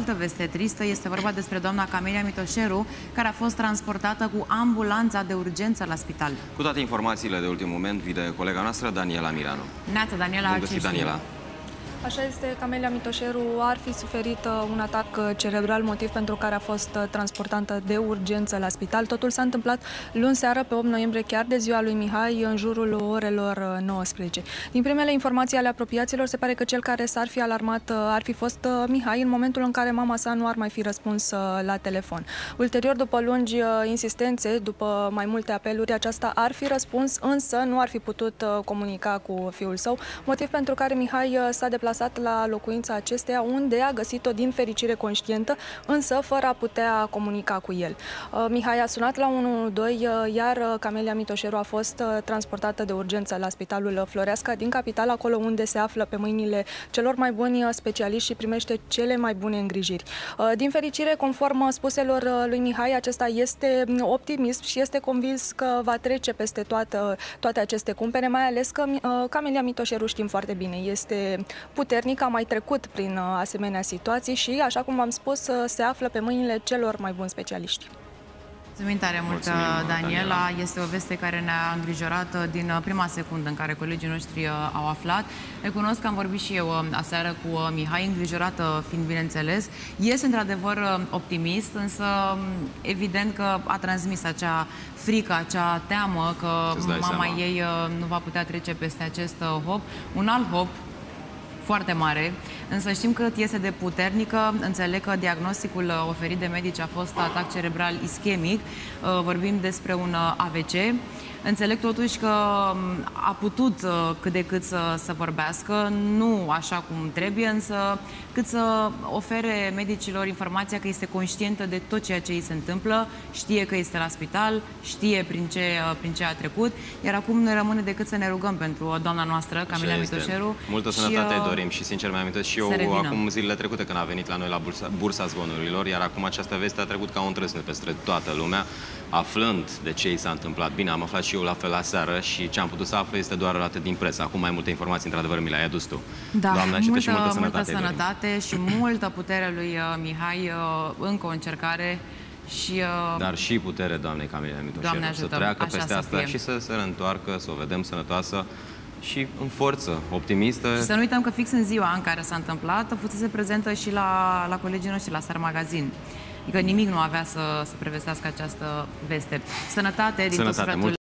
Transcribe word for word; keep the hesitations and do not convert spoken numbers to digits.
altă veste tristă. Este vorba despre doamna Camelia Mitoșeru, care a fost transportată cu ambulanța de urgență la spital. Cu toate informațiile de ultim moment, vine colega noastră, Daniela Miranu. Neața, Daniela. Bun găsit, Daniela. Așa este, Camelia Mitoșeru ar fi suferit un atac cerebral, motiv pentru care a fost transportată de urgență la spital. Totul s-a întâmplat luni seară, pe opt noiembrie, chiar de ziua lui Mihai, în jurul orelor nouăsprezece. Din primele informații ale apropiaților, se pare că cel care s-ar fi alarmat ar fi fost Mihai, în momentul în care mama sa nu ar mai fi răspuns la telefon. Ulterior, după lungi insistențe, după mai multe apeluri, aceasta ar fi răspuns, însă nu ar fi putut comunica cu fiul său, motiv pentru care Mihai s-a deplasat la locuința acesteia, unde a găsit-o din fericire conștientă, însă fără a putea comunica cu el. Mihai a sunat la unu unu doi, iar Camelia Mitoșeru a fost transportată de urgență la Spitalul Floreasca din capitală, acolo unde se află pe mâinile celor mai buni specialiști și primește cele mai bune îngrijiri. Din fericire, conform spuselor lui Mihai, acesta este optimist și este convins că va trece peste toată, toate aceste cumpene, mai ales că Camelia Mitoșeru, știm foarte bine, este puternic, a mai trecut prin asemenea situații și, așa cum v-am spus, se află pe mâinile celor mai buni specialiști. Mulțumim tare mult, Mulțumim, Daniela. Daniela. Este o veste care ne-a îngrijorat din prima secundă în care colegii noștri au aflat. Recunosc că am vorbit și eu aseară cu Mihai, îngrijorată fiind, bineînțeles. Este într-adevăr optimist, însă evident că a transmis acea frică, acea teamă că mama seama. ei nu va putea trece peste acest hop. Un alt hop foarte mare, însă știm cât este de puternică. Înțeleg că diagnosticul oferit de medici a fost atac cerebral ischemic. Vorbim despre un A V C. Înțeleg totuși că a putut cât de cât să, să vorbească, nu așa cum trebuie, însă cât să ofere medicilor informația că este conștientă de tot ceea ce îi se întâmplă, știe că este la spital, știe prin ce, prin ce a trecut, iar acum ne rămâne decât să ne rugăm pentru doamna noastră, Camelia Mitoșeru. Multă sănătate îi dorim și, sincer, mi-am amintesc și eu acum zilele trecute când a venit la noi la Bursa, Bursa Zvonurilor, iar acum această veste a trecut ca un trăsnet peste toată lumea, aflând de ce i s-a întâmplat. Bine, am aflat și eu la fel la seară și ce am putut să aflu este doar atât din presă. Acum mai multe informații, într-adevăr, mi le-ai adus tu. Da, Doamne, multă, și multă sănătate, multă sănătate și multă putere lui Mihai, încă o încercare. Și, uh... Dar și putere, doamnei Camelia Mitoșeru, să treacă Așa peste asta și să se reîntoarcă, să o vedem sănătoasă și în forță, optimistă. Și să nu uităm că fix în ziua în care s-a întâmplat, fusese prezentă și la, la colegii noștri, la Star Magazine. Adică nimic nu avea să, să prevestească această veste. Sănătate din tot sufletul.